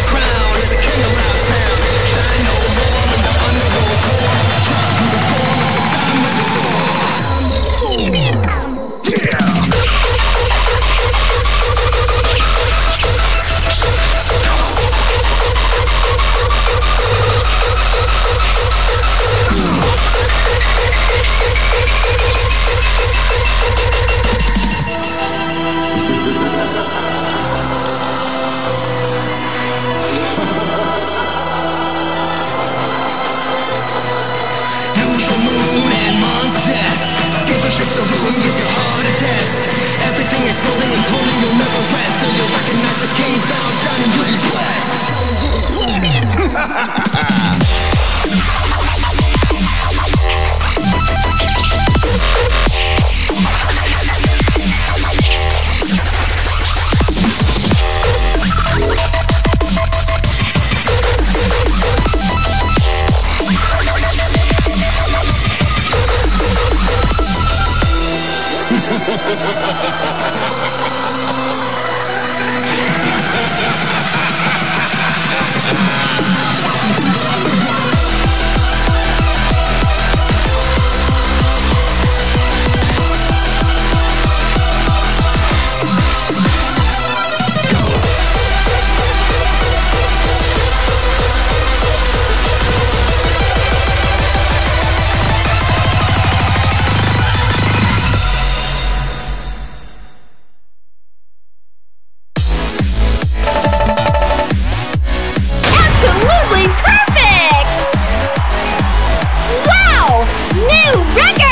my crown as a king of loud sound. Shine no more when the underworld pour. Drop through the form of the sun with the sword. Yeah. Lose your moon and MonstDeath. Skizzo shift the room, give your heart a test. Everything exploding and pulling, you'll never rest till you recognize the king's bound down and you'll be blessed. Absolutely perfect! Wow! New record!